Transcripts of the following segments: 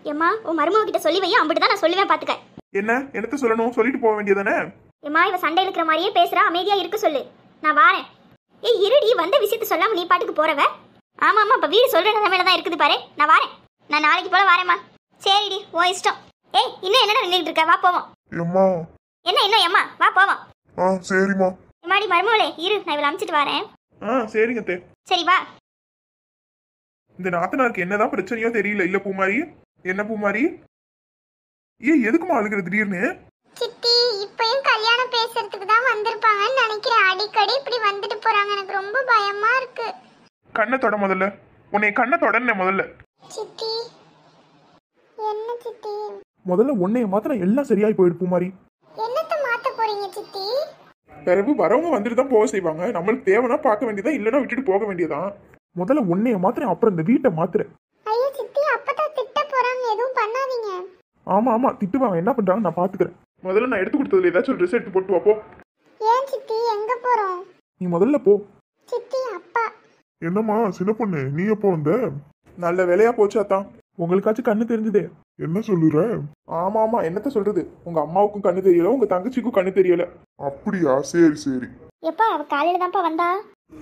ஏம்மா உன் மருமக கிட்ட சொல்லி வையும் அம்பிட்டு நான் சொல்லுவேன் பாத்துக்க. என்ன என்னத்த சொல்லணும், சொல்லிட்டு போக வேண்டியதானே. ஏம்மா இவ சண்டை இருக்கிற மாதிரியே பேசுறா, அமைதியா இருக்க சொல்லு, நான் வாரேன். ஏய் இருடி, வந்த விஷயத்த சொல்லாம நீ பாட்டுக்கு போறவ. ஆமா ஆமா, இப்ப வீடு சொல்ற நிலைமையில தான் இருக்குது பாரு. நான் வாரேன், நான் நாளைக்கு போல வாரேம்மா. சரிடி, உன் இஷ்டம். ஏய் இன்னும் என்னடா நின்னுட்டு இருக்க, வா போவோம். எம்மா என்ன இன்னும் ஏம்மா, வா போவோம். சரிம்மா. எம்மாடி மருமகளே இரு, நான் இவளை அனுப்பிச்சிட்டு வரேன். சரிங்க தே. சரி வா. இந்த நாத்தனாருக்கு என்னதான் பிரச்சனையோ தெரியல. இல்ல பூமாரி, என்ன பூமாரி, எதுக்குமா அழுகிற திடீர்னு? சித்தி இப்பயும் கல்யாணம் பேசுறதுக்கு தான் வந்திருப்பாங்கன்னு நினைக்கிறேன். அடிக்கடி இப்படி வந்துட்டு போறாங்க, எனக்கு ரொம்ப பயமா இருக்கு. கண்ணை தொட முதல்ல, உன்னை கண்ணை தொடனே முதல்ல. சித்தி என்ன சித்தி? முதல்ல உன்னைய மாத்திர எல்லாம் சரியாய் போயிடு பூமாரி. என்னத்த மாத்த போறீங்க சித்தி? பிறகு வரவங்க வந்துட்டு தான் போக செய்வாங்க. நம்மளுக்கு தேவைன்னா பார்க்க வேண்டியதா, இல்லைன்னா விட்டுட்டு போக வேண்டியதான். முதல்ல உன்னைய மாத்திரம், அப்புறம் இந்த வீட்டை மாத்திர. ஐயோ சித்தி, அப்பதான் திட்ட போறாங்க, எதுவும் பண்ணாதீங்க. ஆமா ஆமா திட்டுவாங்க, என்ன பண்றாங்க நான் பாத்துக்கிறேன். முதல்ல நான் எடுத்து கொடுத்ததுல ஏதாச்சும் ட்ரெஸ் எடுத்து போட்டு வாப்போ. ஏன் சித்தி, எங்க போறோம்? நீ முதல்ல போ. சித்தி அப்பா. என்னம்மா சின்ன பொண்ணு, நீ எப்போ வந்த? நல்ல வேலையா போச்சு அத்தான், உங்களுக்காச்சும் கண்ணு தெரிஞ்சதே. என்ன சொல்லுற? ஆமா ஆமா, என்னத்த சொல்றது, உங்க அம்மாவுக்கும் கண்ணு தெரியல, உங்க தங்கச்சிக்கும் கண்ணு தெரியல. அப்படியா? சரி சரி. எப்பா அவ காலையில தான்ப்பா வந்தா.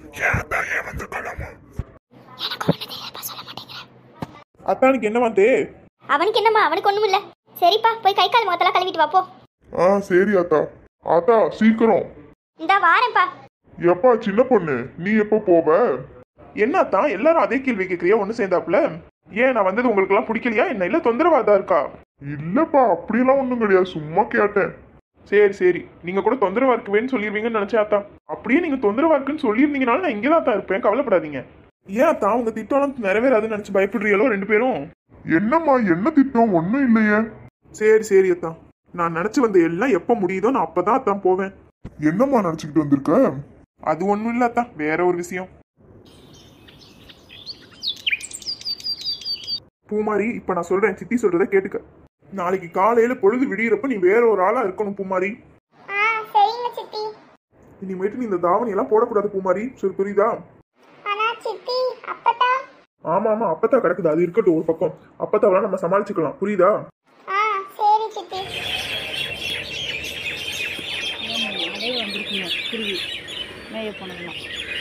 அத்தானுக்கு என்ன வந்தே? அவனுக்கு என்னம்மா, அவனுக்கு ஒண்ணும் இல்ல. சரிப்பா போய் கை கால் முகத்தெல்லாம் கழுவிட்டு வா போ. சரி ஆத்தா. ஆத்தா சீக்கிரம். இந்தா வாரேன்ப்பா. எப்பா சின்ன பொண்ணு, நீ எப்போ போவ? என்னத்தான் எல்லாரும் அதே கேள்வி கேட்கறியா ஒண்ணு சேர்ந்தாப்புல? ஏன் நான் வந்தது உங்களுக்கு எல்லாம் பிடிக்கலையா என்ன, இல்ல தொந்தரவாதா இருக்கா? இல்லப்பா அப்படியெல்லாம் ஒண்ணும் கிடையாது, சும்மா கேட்டேன். சரி சரி, நீங்க கூட தொந்தரவா இருக்குவேன்னு சொல்லிருவீங்கன்னு நினைச்சா அத்தான். அப்படியே நீங்க தொந்தரவா இருக்குன்னு சொல்லியிருந்தீங்கனாலும் நான் இங்கதான் தான் இருப்பேன், கவலைப்படாதீங்க. ஏன் அத்தான் உங்க திட்டம் நிறைவேறாதுன்னு நினைச்சு பயப்படுறீங்களோ ரெண்டு பேரும்? என்னம்மா என்ன திட்டம்? ஒண்ணும் இல்லையே. சரி சரி அத்தான், நான் நினைச்சு வந்த எல்லாம் எப்ப முடியுதோ நான் அப்பதான் அத்தான் போவேன். என்னம்மா நினைச்சுக்கிட்டு வந்திருக்க? அது ஒண்ணும் இல்ல அத்தான், வேற ஒரு விஷயம். பூமாரி இப்ப நான் சொல்றேன், சித்தி சொல்றத கேட்டுக்க. நாளைக்கு காலையில பொழுது விடியறப்ப நீ வேற ஒரு ஆளா இருக்கணும் பூமாரி. சரிங்க சித்தி. இனிமேட்டு நீ இந்த தாவணி எல்லாம் போடக்கூடாது பூமாரி, சரி புரியுதா? ஆனா சித்தி அப்பதா. ஆமா ஆமா, அப்பத்தா கிடக்குது, அது இருக்கட்டும் ஒரு பக்கம். அப்பத்தாவெல்லாம் நம்ம சமாளிச்சுக்கலாம், புரியுதா? சரி சித்தி. அதே வந்துருக்குங்க குருவி மேய போனதுலாம்.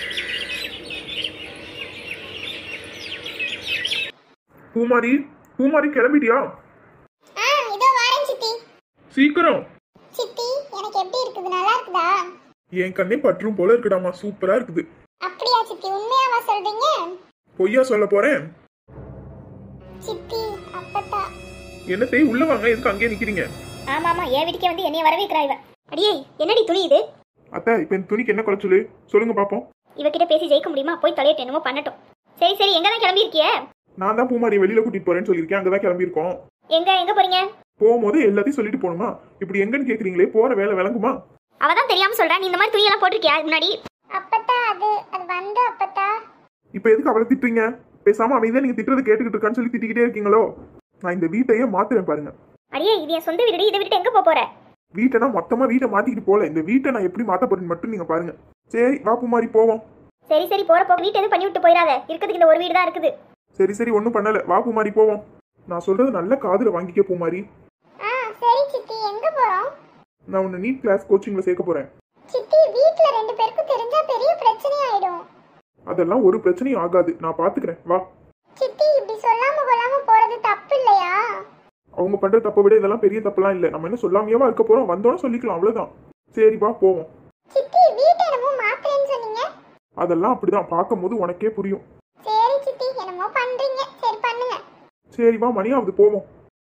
பூமாரி, பூமாரி கிளம்பிட்டியா? இதோ வரேன் சித்தி. சீக்கிரம். சித்தி எனக்கு எப்படி இருக்குது, நல்லா இருக்குதா? என் கண்ணே பற்றும் போல இருக்குடாமா, சூப்பரா இருக்குது. அப்படியா சித்தி, உண்மையாவா சொல்றீங்க? பொய்யா சொல்ல போறேன்? சித்தி அப்பதா. என்னத்தை உள்ள வாங்க, எதுக்கு அங்கேயே நிக்கிறீங்க? ஆமா ஆமா, என் வீட்டுக்கே வந்து என்னைய வரவேற்கிறா இவ. அடியே என்னடி துணி இது? அத்தா இப்ப இந்த துணிக்கு என்ன குறைச்சலு சொல்லுங்க பாப்போம். இவகிட்ட பேசி ஜெயிக்க முடியுமா? போய் தலையிட்டு என்னமோ பண்ணட்டும். சரி சரி, எங்க தான் கிளம்பி இருக்கிய? நான் தான் பூமாரி வெளியில கூட்டிட்டு போறேன்னு சொல்லியிருக்கேன், அங்கதான் கிளம்பி இருக்கோம். எங்க போறீங்க? போகும்போது எல்லாத்தையும் சொல்லிட்டு போகணுமா? இப்படி எங்கன்னு கேக்குறீங்களே, போற வேலை விளங்குமா? அவதான் தெரியாம சொல்றா, நீ இந்த மாதிரி துணி எல்லாம் போட்டிருக்கியா முன்னாடி? அப்பதா அது வந்து அப்பதா. இப்ப எதுக்கு அவளை திட்டுறீங்க? பேசாம அமைதியா நீங்க திட்டுறதை கேட்டுக்கிட்டு இருக்கான்னு சொல்லி திட்டிக்கிட்டே இருக்கீங்களோ? நான் இந்த வீட்டையே மாத்துறேன் பாருங்க. அடியே இது என் சொந்த வீடு, இதை விட்டு எங்க போற? வீட்டை மொத்தமா வீட்டை மாத்திக்கிட்டு போல, இந்த வீட்டை நான் எப்படி மாத்த போறேன்னு மட்டும் நீங்க பாருங்க. சரி வா பூமாரி போவோம். சரி சரி, போறப்போ வீட்டு எதுவும் பண்ணி விட்டு போயிடாத, இருக்கிறதுக்கு இந்த ஒரு வீடு தான் இருக்குது. சரி சரி, ஒன்றும் பண்ணல, வா பூமாரி போவோம். நான் சொல்றது நல்ல காதுல வாங்கிக்க பூமாரி. சரி சித்தி, எங்க போறோம்? நான் உன்னை நீட் கிளாஸ் கோச்சிங்ல சேர்க்க போறேன். சித்தி வீட்ல ரெண்டு பேருக்கும் தெரிஞ்சா பெரிய பிரச்சனை ஆயிடும். அதெல்லாம் ஒரு பிரச்சனையும் ஆகாது, நான் பாத்துக்கிறேன், வா. சித்தி இப்படி சொல்லாம கொள்ளாம போறது தப்பு இல்லையா? அவங்க பண்ற தப்பை விட இதெல்லாம் பெரிய தப்பெல்லாம் இல்ல. நம்ம என்ன சொல்லாமையவா இருக்க போறோம், வந்தோன்னு சொல்லிக்கலாம், அவ்வளவுதான். சரி வா போவோம். சித்தி வீட்டை என்னமோ மாத்துறேன்னு சொன்னீங்க. அதெல்லாம் அப்படிதான், பார்க்கும் போது உனக்கே புரியும். சரி சித்தி, என்னமோ பண்றீங்க, சரி பண்ணுங்க. சரி வா, மணியாவது போவோம்.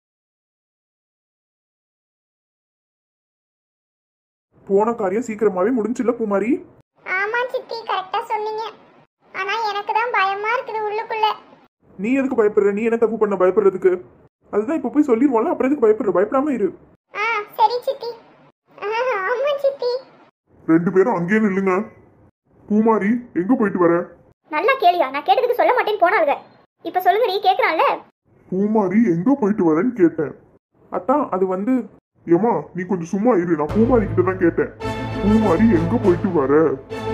போன காரியம் சீக்கிரமாவே முடிஞ்சுல பூமாரி? ஆமா சித்தி, கரெக்டா சொன்னீங்க. ஆனா எனக்கு தான் பயமா இருக்குது உள்ளுக்குள்ள. நீ எதுக்கு பயப்படுற? நீ என்ன தப்பு பண்ண பயப்படுறதுக்கு? அதுதான் இப்ப போய் சொல்லிடுவோம்ல, அப்புறம் எதுக்கு பயப்படுற? பயப்படாம இரு. சரி சித்தி. ஆமா சித்தி. ரெண்டு பேரும் அங்கேயே நில்லுங்க. பூமாரி எங்க போயிட்டு வர? நல்லா கேளியா, நான் கேட்டதுக்கு சொல்ல மாட்டேன்னு போனாளுங்க. இப்ப சொல்லுங்க, நீ கேக்குறான்ல. பூமாரி எங்க போயிட்டு வரேன்னு கேட்டேன். அத்தான் அது வந்து. ஏமா நீ கொஞ்சம் சும்மா இரு, நான் பூமாரி கிட்ட தான் கேட்டேன். பூமாரி எங்க போயிட்டு வர?